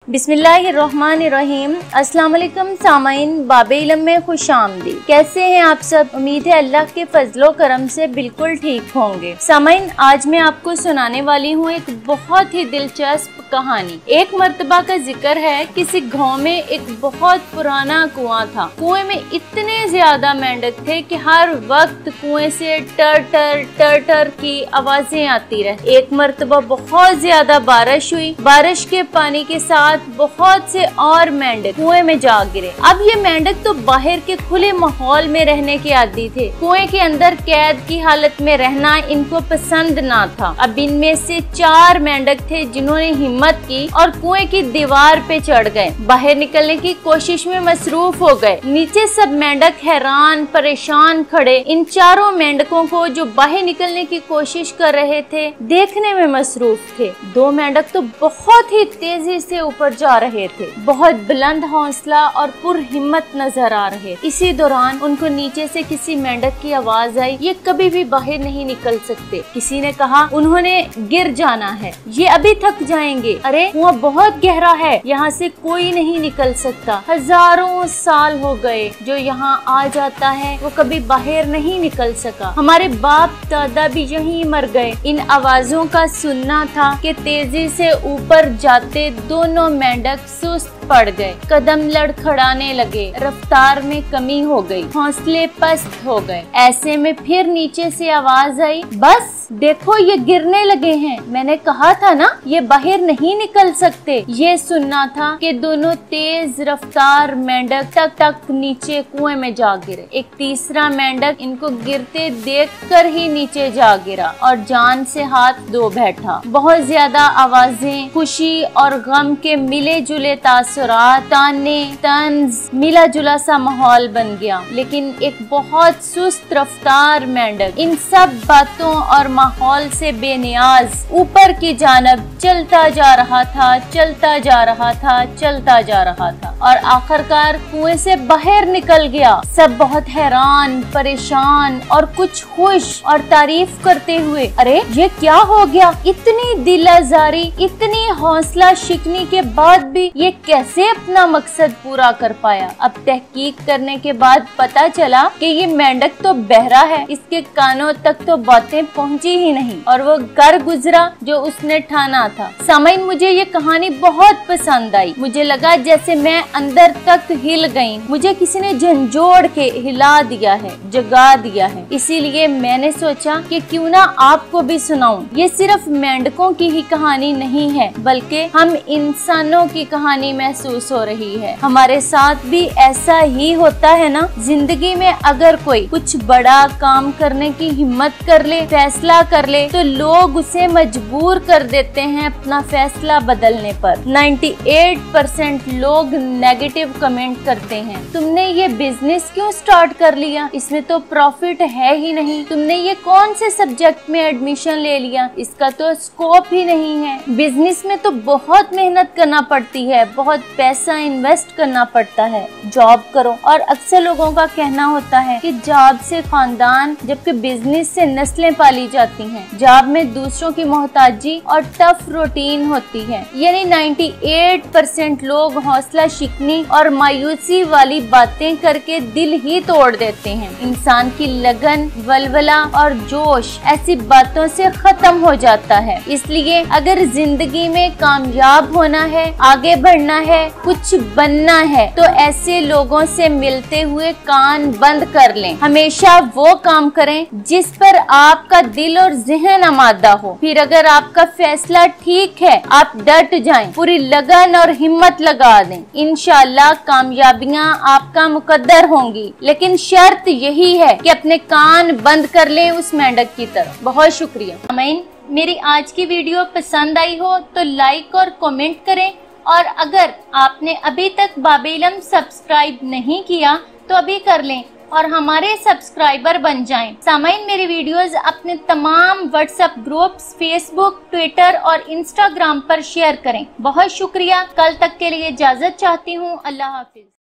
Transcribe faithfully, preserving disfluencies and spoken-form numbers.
बिस्मिल्लाहिर्रहमानिर्रहीम। अस्सलाम वालेकुम सामाइन, बाबे इल्म में खुशामदीद। कैसे हैं आप सब? उम्मीद है अल्लाह के फजलो करम से बिल्कुल ठीक होंगे। सामाइन, आज मैं आपको सुनाने वाली हूँ एक बहुत ही दिलचस्प कहानी। एक मर्तबा का जिक्र है, किसी गांव में एक बहुत पुराना कुआं था। कुएं में इतने ज्यादा मेंढक थे कि हर वक्त कुएं से टर टर टर टर की आवाजें आती रही। एक मर्तबा बहुत ज्यादा बारिश हुई। बारिश के पानी के साथ बहुत से और मेंढक कुएं में जा गिरे। अब ये मेंढक तो बाहर के खुले माहौल में रहने के आदी थे। कुएं के अंदर कैद की हालत में रहना इनको पसंद ना था। अब इनमें से चार मेंढक थे जिन्होंने हिम्मत की और कुएं की दीवार पे चढ़ गए। बाहर निकलने की कोशिश में मसरूफ हो गए। नीचे सब मेंढक हैरान परेशान खड़े इन चारों मेंढकों को जो बाहर निकलने की कोशिश कर रहे थे देखने में मसरूफ थे। दो मेंढक तो बहुत ही तेजी से ऊपर जा रहे थे, बहुत बुलंद हौसला और पुरहिम्मत नजर आ रहे। इसी दौरान उनको नीचे से किसी मेंढक की आवाज आई, ये कभी भी बाहर नहीं निकल सकते। किसी ने कहा उन्होंने गिर जाना है, ये अभी थक जाएंगे। अरे कुआं बहुत गहरा है, यहाँ से कोई नहीं निकल सकता। हजारों साल हो गए जो यहाँ आ जाता है वो कभी बाहर नहीं निकल सका। हमारे बाप दादा भी यहीं मर गए। इन आवाजों का सुनना था कि तेजी से ऊपर जाते दोनों मेंढक सुस्त पड़ गए, कदम लड़खड़ाने लगे, रफ्तार में कमी हो गई, हौसले पस्त हो गए। ऐसे में फिर नीचे से आवाज आई, बस देखो ये गिरने लगे हैं। मैंने कहा था ना ये बाहर नहीं निकल सकते। ये सुनना था कि दोनों तेज रफ्तार मेंढक टक टक नीचे कुएं में जा गिरे। एक तीसरा मेंढक इनको गिरते देखकर ही नीचे जा गिरा और जान से हाथ धो बैठा। बहुत ज्यादा आवाजें, खुशी और गम के मिले जुले तासुरात, ताने, तंज, मिला जुला सा माहौल बन गया। लेकिन एक बहुत सुस्त रफ्तार मेंढक इन सब बातों और माहौल से बेनियाज ऊपर की जानब चलता जा रहा था, चलता जा रहा था, चलता जा रहा था और आखिरकार कुएं से बाहर निकल गया। सब बहुत हैरान परेशान और कुछ खुश और तारीफ करते हुए, अरे ये क्या हो गया? इतनी दिल आजारी, इतनी हौसला शिकनी के बाद भी ये कैसे अपना मकसद पूरा कर पाया? अब तहकीक करने के बाद पता चला कि ये मेंढक तो बहरा है, इसके कानों तक तो बातें पहुंची ही नहीं और वो कर गुजरा जो उसने ठाना था। सामाइन, मुझे ये कहानी बहुत पसंद आई। मुझे लगा जैसे मैं अंदर तक हिल गई। मुझे किसी ने झंझोड़ के हिला दिया है, जगा दिया है। इसीलिए मैंने सोचा कि क्यों ना आपको भी सुनाऊं। ये सिर्फ मेंढकों की ही कहानी नहीं है बल्कि हम इंसानों की कहानी महसूस हो रही है। हमारे साथ भी ऐसा ही होता है ना। जिंदगी में अगर कोई कुछ बड़ा काम करने की हिम्मत कर ले, फैसला कर ले, तो लोग उसे मजबूर कर देते हैं अपना फैसला बदलने पर। अट्ठानवे परसेंट लोग नेगेटिव कमेंट करते हैं, तुमने ये बिजनेस क्यों स्टार्ट कर लिया? इसमें तो प्रॉफिट है ही नहीं। तुमने ये कौन से सब्जेक्ट में एडमिशन ले लिया? इसका तो स्कोप ही नहीं है। बिजनेस में तो बहुत मेहनत करना पड़ती है, बहुत पैसा इन्वेस्ट करना पड़ता है। जॉब करो। और अक्सर लोगों का कहना होता है कि जॉब से खानदान, जबकि बिजनेस से नस्लें पाली जाती हैं। जॉब में दूसरों की मोहताजी और टफ रूटीन होती है। यानी अट्ठानवे परसेंट लोग हौसला शिकनी और मायूसी वाली बातें करके दिल ही तोड़ देते हैं। इंसान की लगन, वलवला और जोश ऐसी बातों से खत्म हो जाता है। इसलिए अगर जिंदगी में कामयाब होना है, आगे बढ़ना है, कुछ बनना है, तो ऐसे लोगों से मिलते हुए कान बंद कर लें। हमेशा वो काम करें जिस पर आपका दिल और ज़हन आमादा हो। फिर अगर आपका फैसला ठीक है, आप डट जाएं, पूरी लगन और हिम्मत लगा दें। इंशाअल्लाह कामयाबियां आपका मुकद्दर होंगी। लेकिन शर्त यही है कि अपने कान बंद कर लें उस मेंढक की तरह। बहुत शुक्रिया। आमीन। मेरी आज की वीडियो पसंद आई हो तो लाइक और कमेंट करें और अगर आपने अभी तक बाबे इल्म सब्सक्राइब नहीं किया तो अभी कर लें और हमारे सब्सक्राइबर बन जाएं। सामाइन, मेरी वीडियोस अपने तमाम व्हाट्सएप ग्रुप्स, फेसबुक, ट्विटर और इंस्टाग्राम पर शेयर करें। बहुत शुक्रिया। कल तक के लिए इजाजत चाहती हूँ। अल्लाह हाफिज।